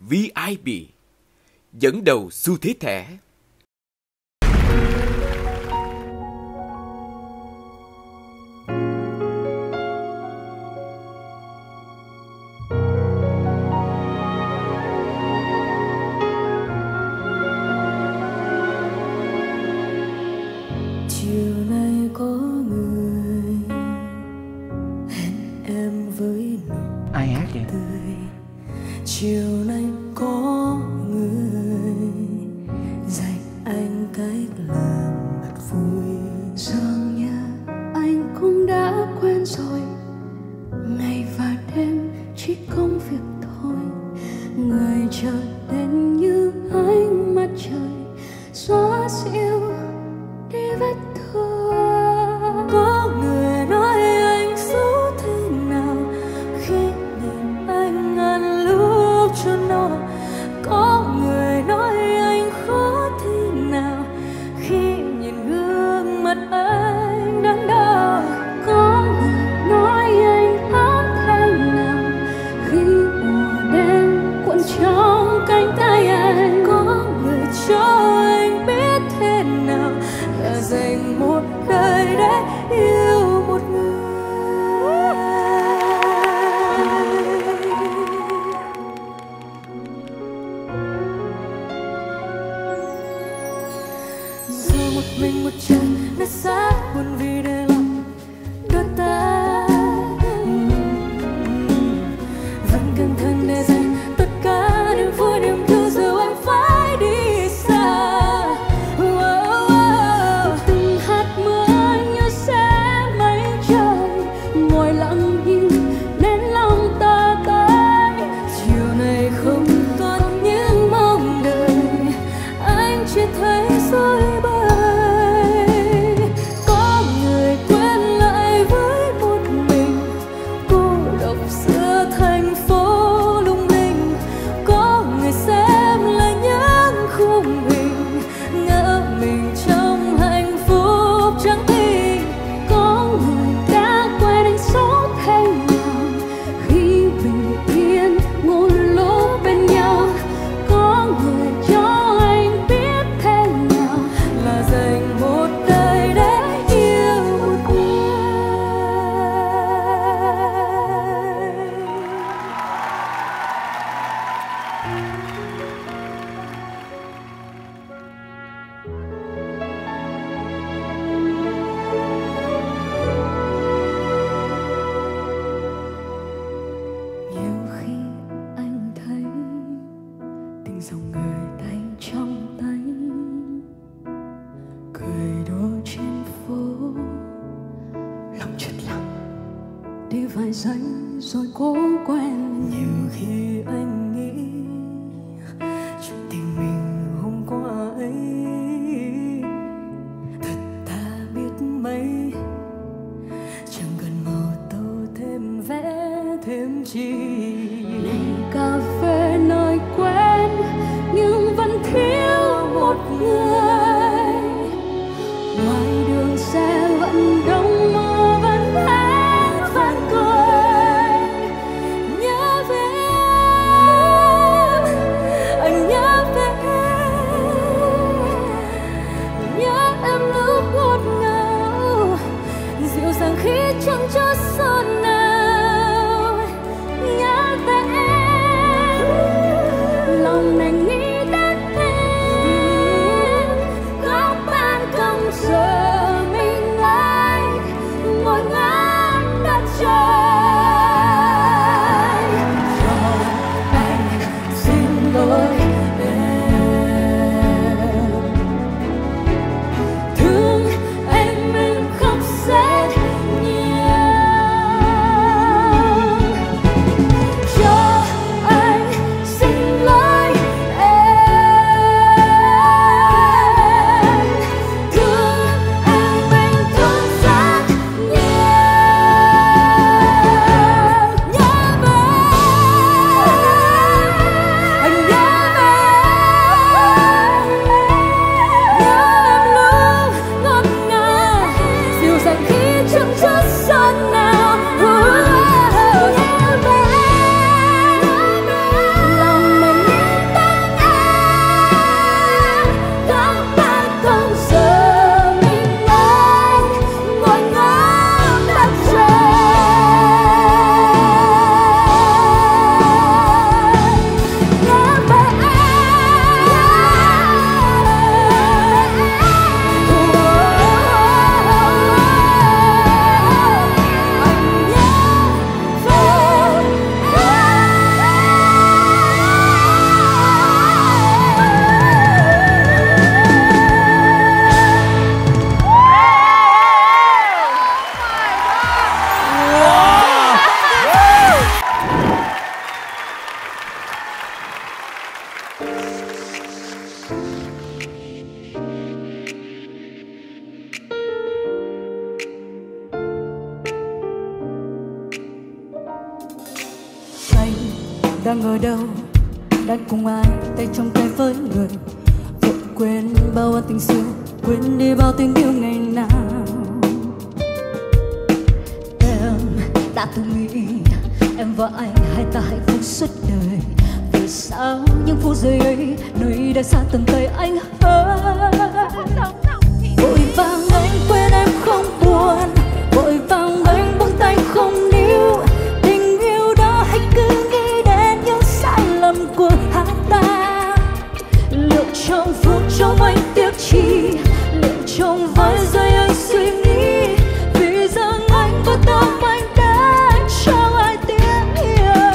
VIP, dẫn đầu xu thế thẻ. Chiều nay có người hẹn em với nụ Ai hát vậy? tươi. Chiều nay có người dạy anh cách làm thật vui. Dường như anh cũng đã quen rồi, ngày và đêm chỉ công việc thôi. Người chờ đến như ánh mặt trời xóa dịu đi vết thương. Có người nói anh xấu thế nào khi nhìn anh ngàn lúc cho nó. Có người nói anh khó thế nào khi nhìn gương mặt anh đắn đo. Có người nói anh ấm thế nào khi mùa đêm cuộn trong cánh tay anh. Có người cho anh biết thế nào là dành một đời để yêu một người. Giờ một mình một trời nơi xa buồn vì để lòng đôi ta vẫn cẩn thận để dành tất cả niềm vui niềm thương. Giờ anh phải đi xa. Từng hạt mưa như sẽ mây trời ngồi lặng nhìn đến lòng ta tới. Chiều này không còn những mong đợi, anh chỉ thấy dối bời. Có người quên lại với một mình, cô độc giữa thành phố lung linh. Có người xem lại những khung hình, ngỡ mình trong hạnh phúc chẳng tin. Có người đã quen anh xấu thế nào khi bình yên ngồi lố bên nhau. Có người cho anh biết thế nào là dành một đời để yêu một người. Nhiều khi anh thấy tình dòng người tay trong tay, cười đùa trên phố, lòng chợt lặng đi vài giây rồi cố quen. Nhiều khi anh nghĩ chuyện tình mình hôm qua ấy thật thà biết mấy, chẳng cần màu tô thêm vẽ thêm chi. Này cà phê nơi quen nhưng vẫn thiếu một người. Ngoài đường xe vẫn đông mưa vẫn hát vẫn cười. Nhớ về em, anh nhớ về em. Nhớ em lúc ngọt ngào, dịu dàng khi chẳng cho sơn nào. Nhớ về em, lòng này nghĩ đến em. Có ban công giờ mình anh ngồi ngắm đất trời. Cho anh xin lỗi em, thương em mình khóc rất nhiều. Cho anh xin lỗi em, thương em mình thương rất nhiều. Nhớ về anh, nhớ về nhớ em lúc ngọt ngào, dịu dàng khi chẳng chút giọt nào. Nhớ về lòng mình nghĩ đang ở đâu, đang cùng ai, tay trong tay với người. Vội quên bao ân tình xưa, quên đi bao tình yêu ngày nào. Em đã từng nghĩ em và anh hai ta hạnh phúc suốt đời. Vì sao những phút giây ấy nơi đã xa tầm tay anh hơn. Vội vàng anh quên em không buồn, vội vàng anh buông tay không níu. Tình yêu đó hãy cứ nghĩ đến những sai lầm của hai ta. Liệu trong phút trong anh tiếc chi, liệu trong vài giây anh suy nghĩ. Vì rằng anh có tâm anh đã cho ai tiếng yêu.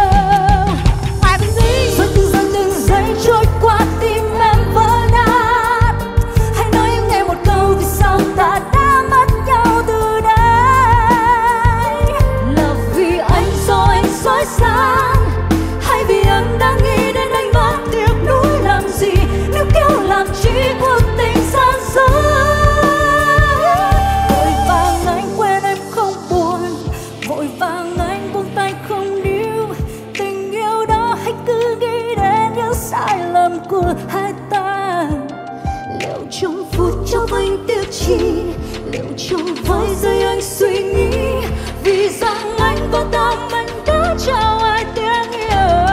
Rồi từng giây trôi qua tim em vỡ nát. Hãy nói em nghe một câu vì sao ta đã mất nhau từ đây. Là vì anh do anh dối gian, hay vì em đang nghĩ đến anh và tiếc nuối làm gì. Nếu kêu làm chi cuộc tình gian dối. Vội vàng anh quên em không buồn, vội vàng anh buông tay không níu. Tình yêu đó hãy cứ nghĩ đến những sai lầm của hai ta. Liệu trong phút trong anh tiếc chi, liệu trong vài giây anh suy nghĩ. Vì rằng anh có tâm anh đã trao ai tiếng yêu.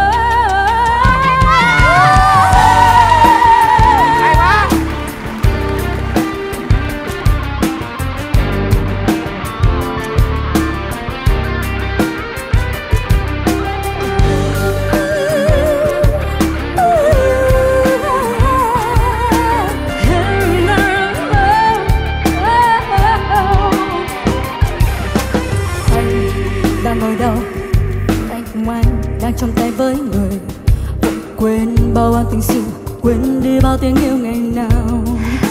Hay quá. Anh đang ngồi đâu, anh cùng anh đang trong tay với người. Vội quên bao ân tình xưa, quên đi bao tiếng yêu ngày nào.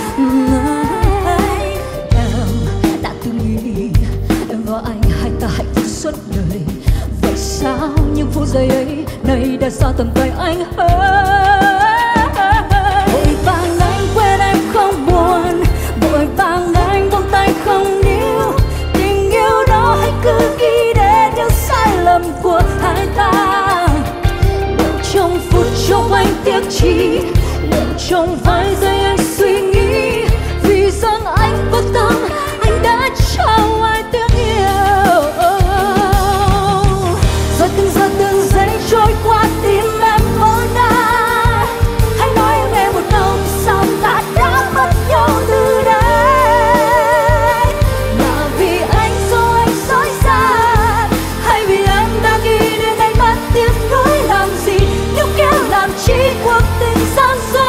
Em đã từng nghĩ em và anh hai ta hạnh phúc suốt đời. Vậy sao những phút giây ấy nay đã xa tầm tay anh hơn. Vội vàng anh quên em không buồn, vội vàng anh buông tay không níu. Tình yêu đó hãy cứ nghĩ đến những sai lầm của hai ta. Liệu trong phút trong anh tiếc chi, liệu trong vài giây anh suy nghĩ. Vì rằng anh vô tâm anh đã trao ai tiếng yêu. Rồi từng giây trôi qua tim em vỡ nát. Hãy nói em nghe một câu sao ta đã mất nhau từ đây. Là vì anh do anh dối gian, hay vì em đã nghĩ đến anh mất tiếc nuối làm gì. Nếu kéo làm chi cuộc tình gian dối.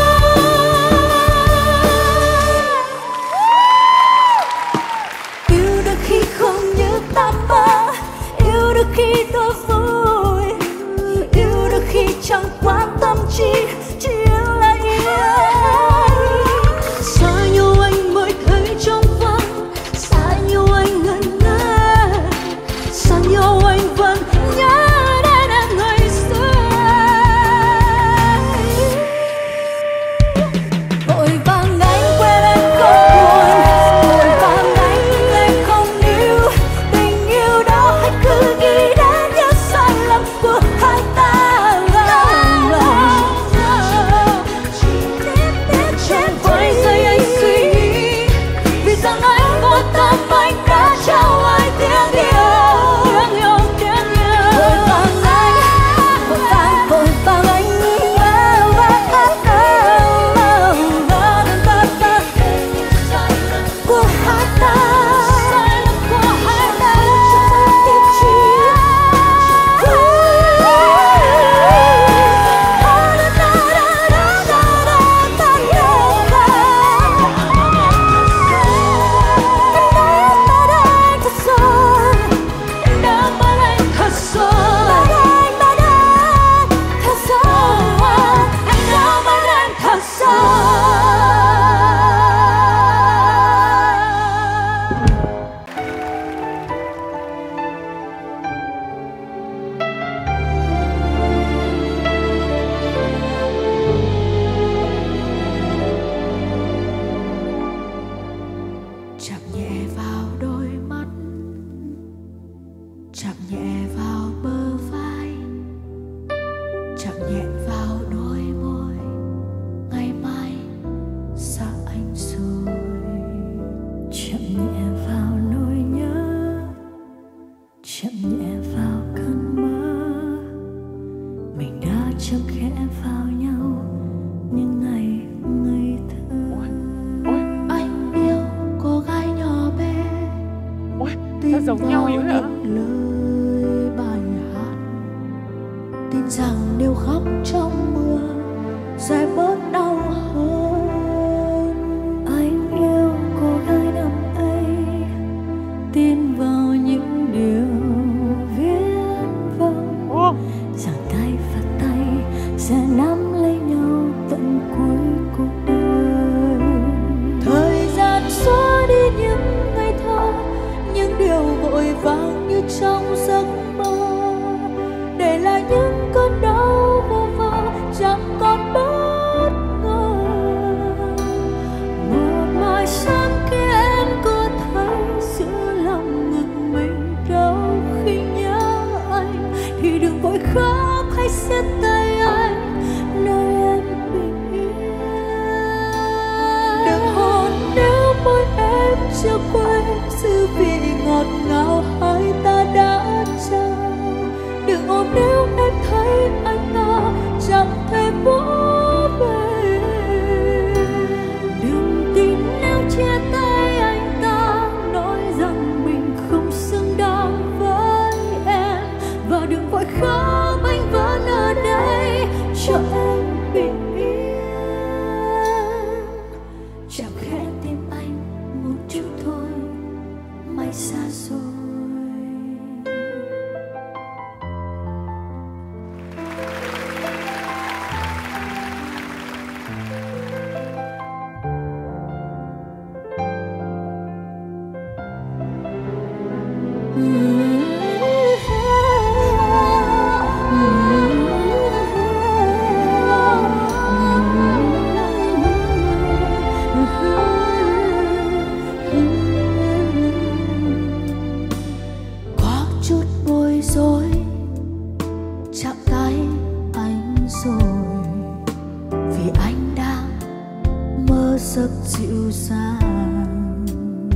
Yêu đôi khi không như ta mơ, yêu đôi khi tôi vui, yêu đôi khi chẳng quan tâm chi, chỉ yêu là yêu. Xa nhau anh mới thấy trong vắng, xa nhau anh ngẩn ngơ, xa nhau anh vẫn nhớ đến em ngày xưa. Vội vàng anh quên em không buồn, vội vàng anh không níu. Tình yêu đó hãy cứ nghĩ đến những sai lầm của hai ta. Trong vài giây anh suy nghĩ. Vì rằng anh có tâm anh đã trao ai tiếng yêu. Tiếng yêu, tiếng yêu. Vội vàng anh, vội vàng, vội vàng anh. Của hai ta, sai lầm của hai ta. Tiếc chi. Chạm nhẹ vào đôi mắt, chạm nhẹ vào bờ vai. tin giống vào nhau vậy hả? những lời bài hát, tin rằng nếu khóc trong mưa sẽ bớt đau hơn. Anh yêu cô gái năm ấy, tin vào những điều viết vông rằng tay và tay sẽ nắm lấy nhau tận cuối cuộc đời. Thời gian xóa đi những ngày thơ, những điều vội vàng như trong giấc mơ, để lại những cơn đau vô vơ chẳng còn bất ngờ. Một mai sáng khi em có thấy giữa lòng ngực mình đau khi nhớ anh, thì đừng vội khóc hay siết tay anh nơi em bình yên. Đừng hôn nếu môi em chưa quên dư vị ngọt ngào hai ta đã trao. Đừng ôm nếu em thấy anh ta chẳng thể vỗ về. Đừng tin nếu chia tay anh ta nói rằng mình không xứng đáng với em. Và đừng vội khóc anh vẫn ở đây cho em bình yên. Chẳng khẽ tim anh một chút thôi, mãi xa rồi. Có chút bối rối chạm tay anh rồi, vì anh đang mơ giấc dịu dàng.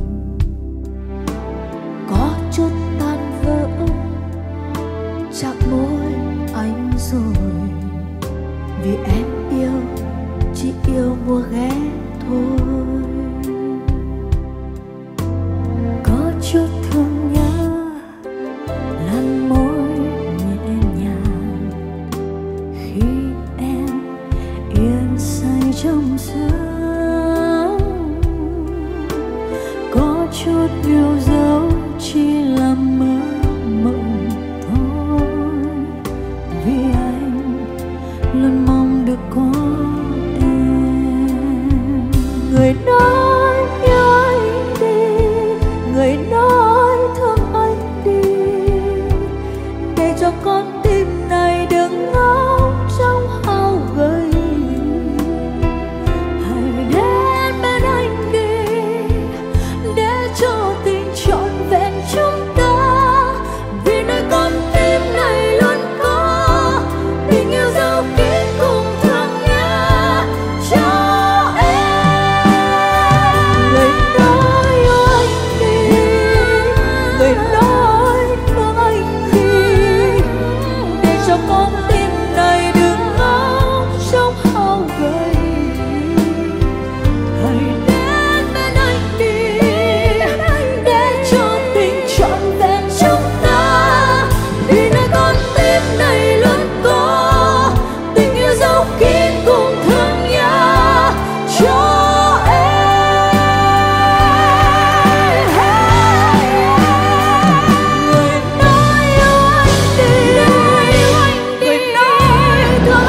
Có chút tan vỡ chạm môi anh rồi, vì em yêu chỉ yêu mùa ghé thôi. Có chút thương nhớ lăn môi nhẹ nhàng khi em yên say trong giấc. Có chút yêu dấu chỉ là mơ mộng thôi, vì anh luôn mong được có em. Người nói yêu anh đi, người nói thương anh đi, để cho con tim này đừng ngóng trong hao gầy. Hãy đến bên anh đi, để cho tình trọn vẹn chúng ta. Vì nơi con tim này luôn có tình yêu dấu kín cùng thương nhớ cho em. Người nói yêu anh đi, người nói thương anh đi, để cho con tim này đừng ngóng trong hao gầy. Hãy đến bên anh đi, để cho tình trọn vẹn chúng ta. Vì nơi con tim này luôn có tình yêu dấu kín cùng thương nhớ cho em. Người nói yêu anh đi, người nói thương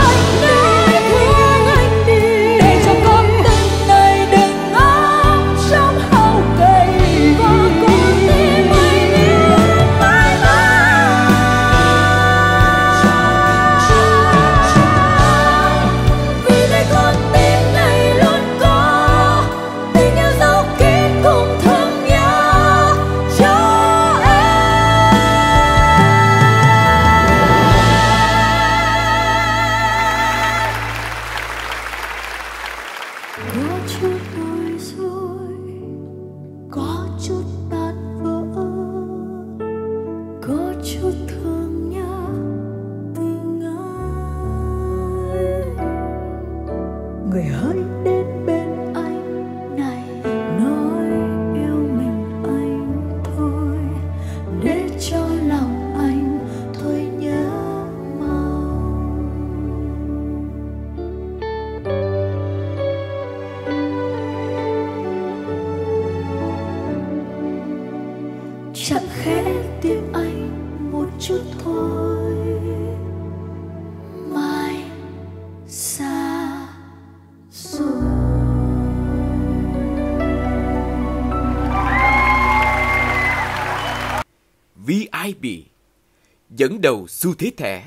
anh đi, để cho con tim này đừng ngóng trong hao gầy. Và con tim anh yêu mãi mãi. Vì nơi con tim này luôn có tình yêu dấu kín cùng thương nhớ cho em. Có chút bối rối, có chút tan vỡ, có chút thương nhớ tình anh. Người hãy đến bên anh này, nói yêu mình anh thôi. chạm khẽ tim anh một chút thôi. Mai xa rồi. VIP dẫn đầu xu thế thẻ.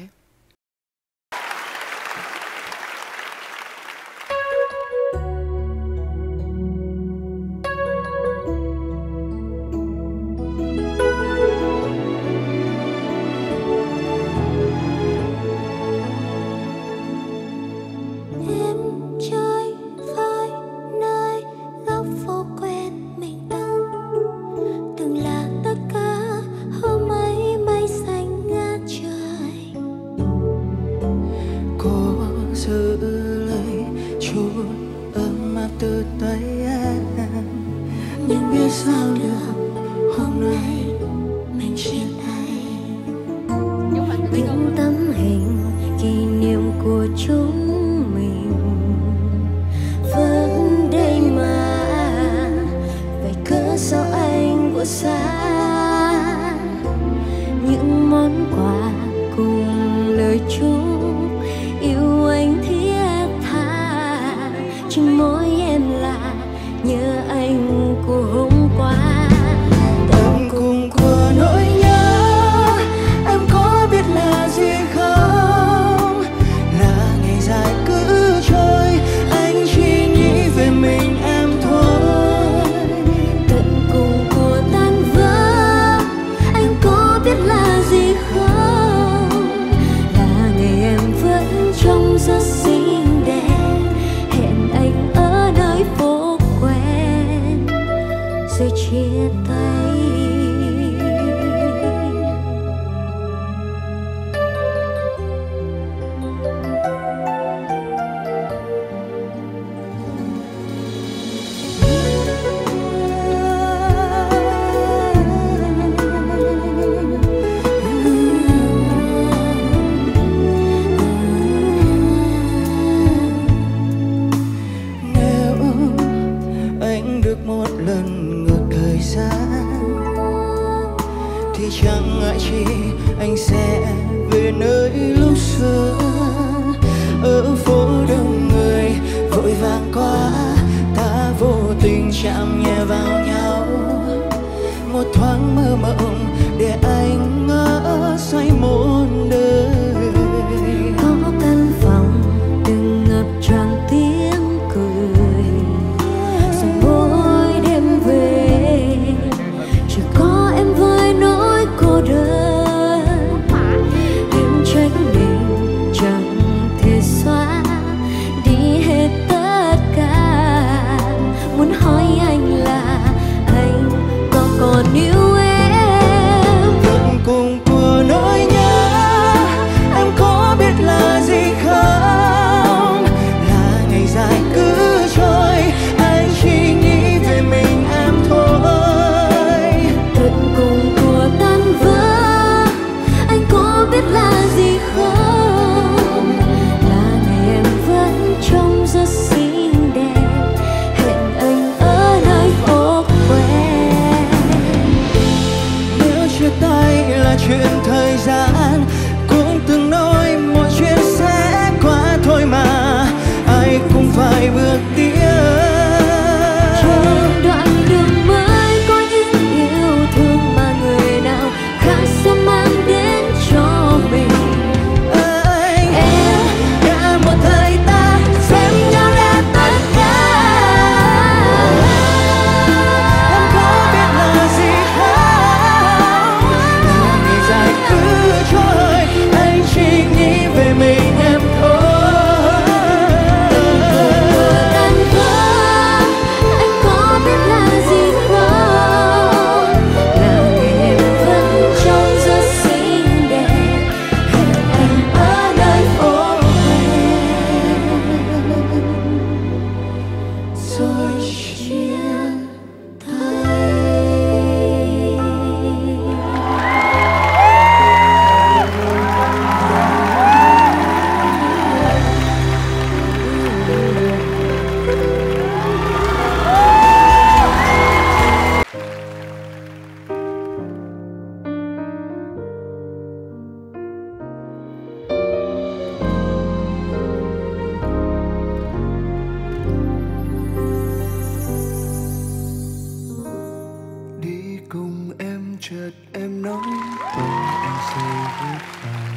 em nói em sẽ viết bài.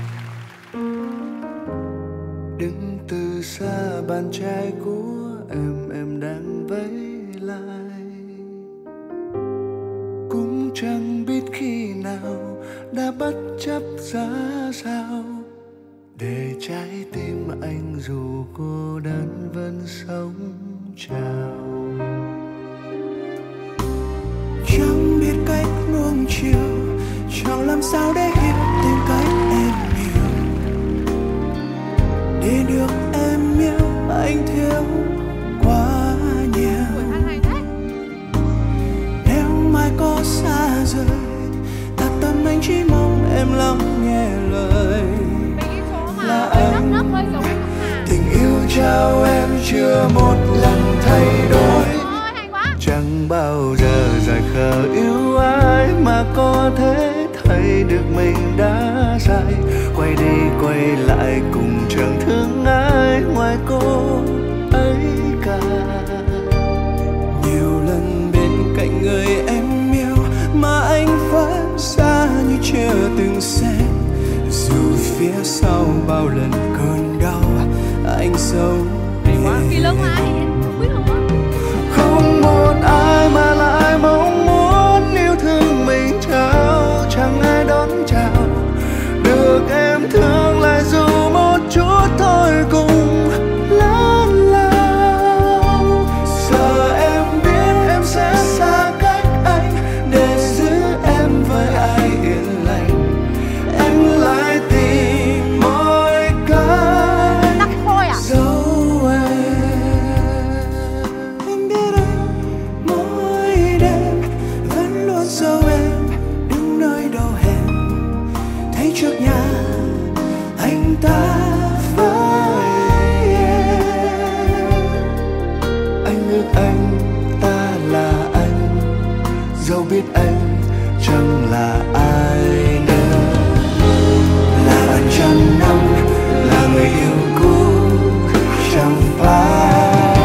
Đứng từ xa bàn trai của em đang vẫy lại. Cũng chẳng biết khi nào đã bất chấp ra sao, để trái tim anh dù cô đơn vẫn sống trào. Chẳng biết cách nuông chiều, chẳng làm sao để hiểu tìm cách em hiểu. Để được em yêu anh thiếu quá nhiều. Nếu mai có xa rời, thật tâm anh chỉ mong em lắng nghe lời là anh. Tình yêu trao em chưa một lần thay đổi, chẳng bao giờ rời khờ yêu ai mà có thể thấy được mình đã sai. Quay đi quay lại cùng chẳng thương ai ngoài cô ấy cả. Nhiều lần bên cạnh người em yêu mà anh vẫn xa như chưa từng xem. Dù phía sau bao lần cơn đau anh sâu không một ai mà lại mong muốn yêu thương mình trao. Chẳng ai đón chào được em thương lại dù một chút thôi cùng lớn lao. Giờ em biết em sẽ xa cách anh, để giữ em với ai yên lành. Anh lại tìm mọi cách giấu em. Anh biết anh mỗi đêm vẫn luôn giấu em, đứng nơi đầu hẻm thấy trước nhà anh ta với em. Anh ước anh ta là anh, dẫu biết anh chẳng là ai nữa. Là bạn trăm năm, là người yêu cũ chẳng phải.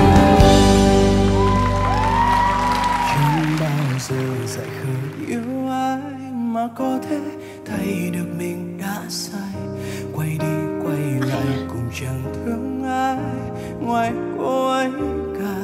Chẳng bao giờ dại khờ yêu ai mà có thể thấy được mình đã sai. Quay đi quay lại cũng chẳng thương ai ngoài cô ấy cả.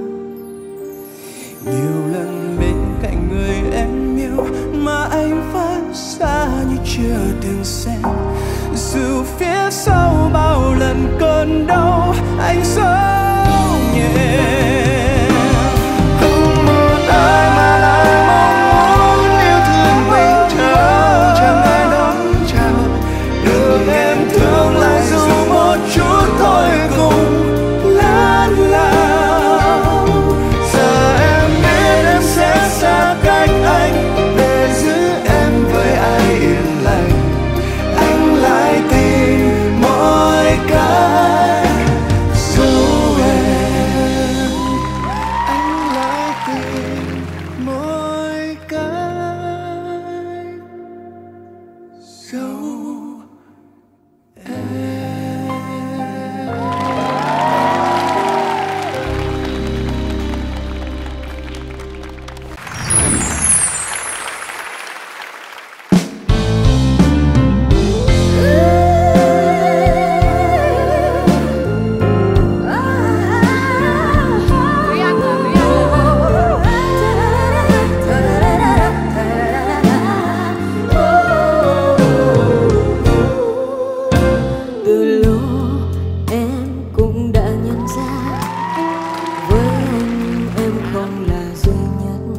Nhiều lần bên cạnh người em yêu mà anh vẫn xa như chưa từng xem. Dù phía sau bao lần cơn đau anh sống nhẹ. Không một ai mà lại mong muốn yêu thương mình trao. Chẳng ai đón chào được em thương lại dù một chút thôi cùng lớn lao. Giờ em biết em sẽ xa cách anh, để giữ em với ai yên lành. Anh lại tìm mọi cách giấu em. Anh lại tìm mọi cách giấu em. Từ lâu em cũng đã nhận ra, với anh em không là duy nhất.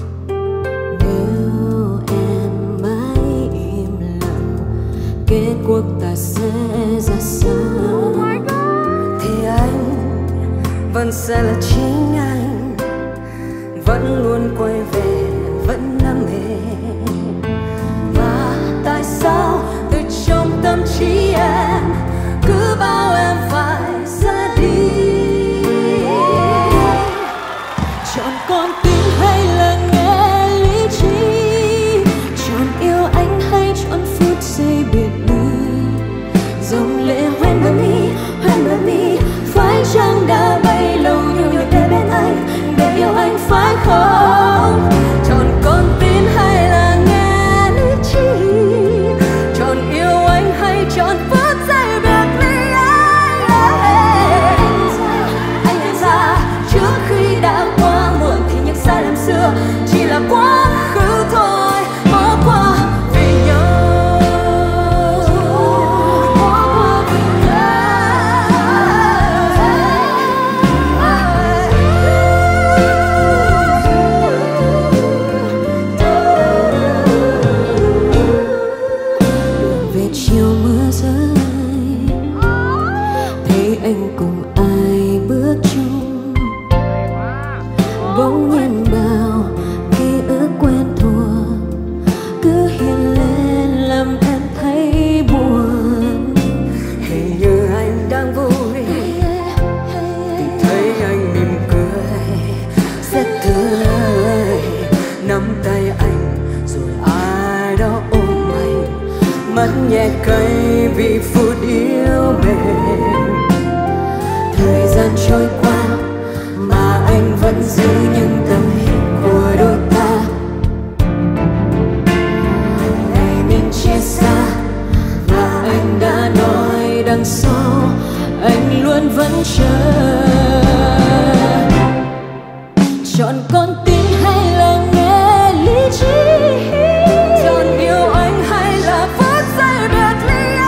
Nếu em mãi im lặng, kết cuộc ta sẽ ra sao? Thì anh vẫn sẽ là chính anh, vẫn luôn quay về, vẫn đam mê. Và tại sao từ trong tâm trí em cứ bảo em phải ra đi? Chọn con tim hay là nghe lý trí? Chọn yêu anh hay chọn phút giây biệt ly? Dòng lệ hoen bởi mi, phải chăng đã bấy lâu nhiều để bên anh, để yêu anh phải không? Chọn con tim hay là mất nhẹ cây vì phút yêu mềm. Thời gian trôi qua mà anh vẫn giữ những tấm hình của đôi ta. Ngày mình chia xa và anh đã nói đằng sau anh luôn vẫn chờ. Chọn con tim hay là nghe lý trí, chọn yêu anh hay là phút giây biệt ly.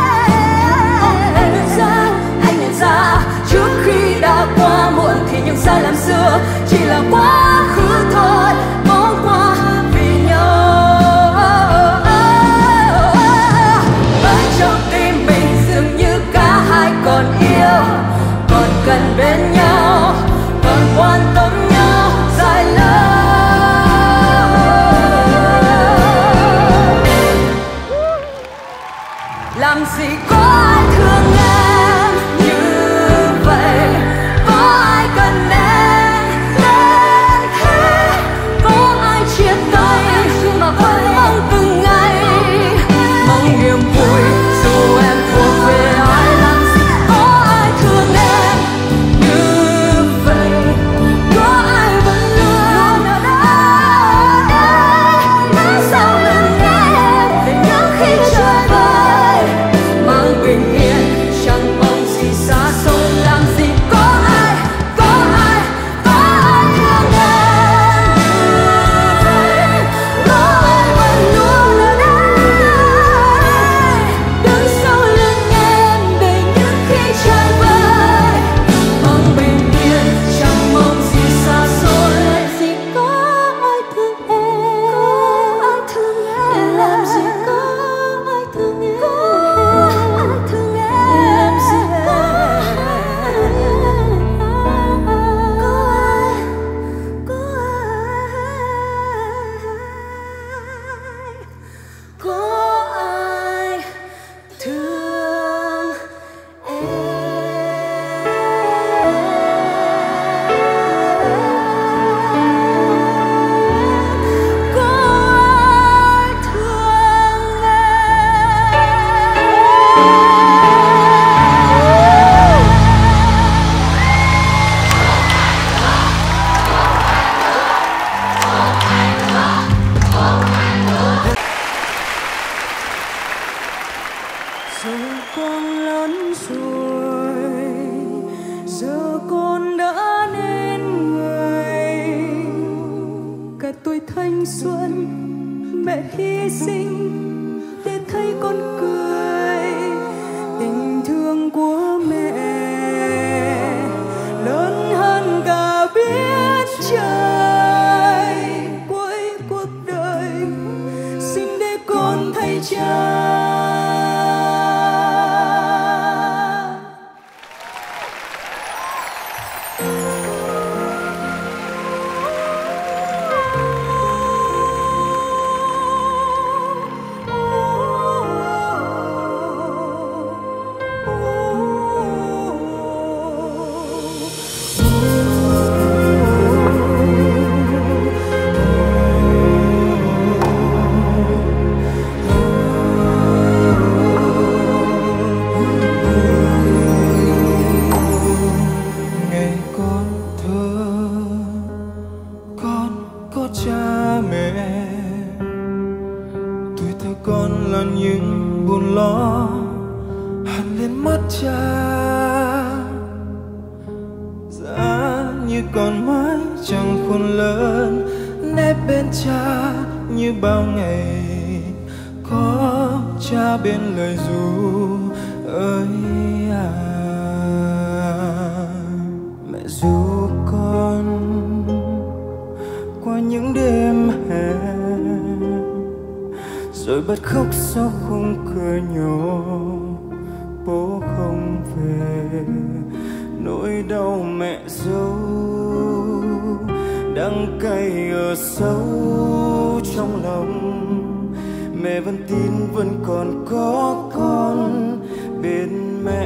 Anh nhận ra trước khi đã qua muộn thì những sai lầm xưa chỉ là quá khứ thôi, bỏ qua vì nhau. Ở trong tim mình dường như cả hai còn yêu, còn cần bên nhau, còn quan tâm nhau dài lâu. Làm gì có ai thương em như vậy, có ai cần em đến thế, có ai chia tay mà vẫn mong từng ngày, mong niềm vui dù em thuộc về ai. Làm gì có ai thương em như vậy, có ai vẫn luôn ở đây đứng sau lưng em để những khi trời vơi mang bình yên, chẳng mong gì xa xôi. Làm gì có ai thương em như vậy, có ai vẫn luôn ở đây đứng sau lưng em để những khi trời vơi mang bình yên, chẳng mong gì xa xôi. Làm gì có ai thương em, làm gì có ai thương em, làm gì có ai thương Giờ con lớn rồi, giờ con đã nên người. Cả tuổi thanh xuân mẹ hy sinh để thấy con cười. Tình thương của mẹ lớn hơn cả biết trời. Cuối cuộc đời xin để con thấy cha. Ngày con thơ con có cha mẹ, tuổi thơ con là những buồn lo hằn lên mắt cha. Giá như con mãi chẳng khôn lớn, nép bên cha như bao ngày, có cha bên lời ru ơi à. Mẹ ru con qua những đêm hè, rồi bật khóc sau khung cửa nhỏ. Bố không về, nỗi đau mẹ dấu đắng cay ở sâu trong lòng. Mẹ vẫn tin vẫn còn có con bên mẹ.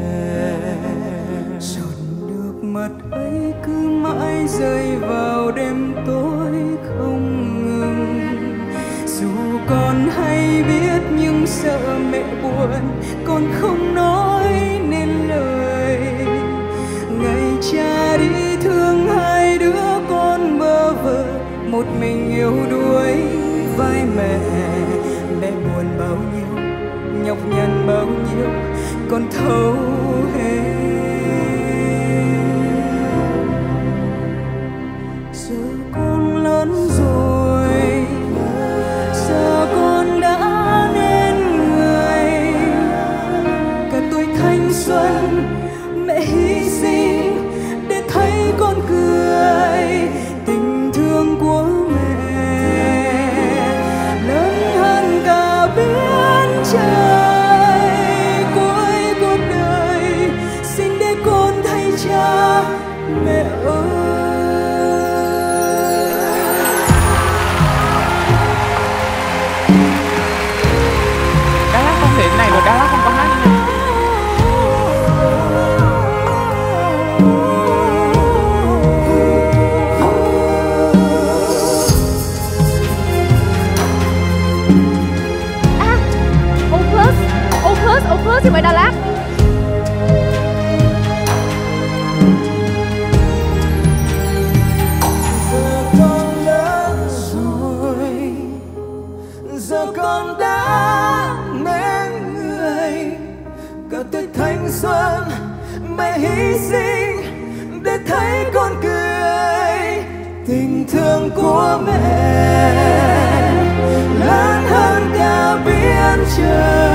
Giọt nước mắt ấy cứ mãi rơi vào đêm tối không ngừng. Dù con hay biết những sợ mẹ buồn, con không nói nên lời. Ngày cha đi thương hai đứa con bơ vơ, một mình yêu đuối vai mẹ. Mẹ buồn bao nhiêu, nhọc nhằn bao nhiêu, con thấu hết. Giờ con lớn rồi, giờ con đã nên người. Cả tuổi thanh xuân mẹ hy sinh để thấy con cười. Tình thương của mẹ lớn hơn cả biển trời. Cuối cuộc đời xin để con thấy cha mẹ ơi. Đắk Lắk không thể này rồi, Đắk Lắk không có hát như này. Opus thì phải Đà Lạt. Giờ con lớn rồi, giờ con đã nên người. Cả tuổi thanh xuân mẹ hy sinh để thấy con cười. Tình thương của mẹ lớn hơn cả biển trời.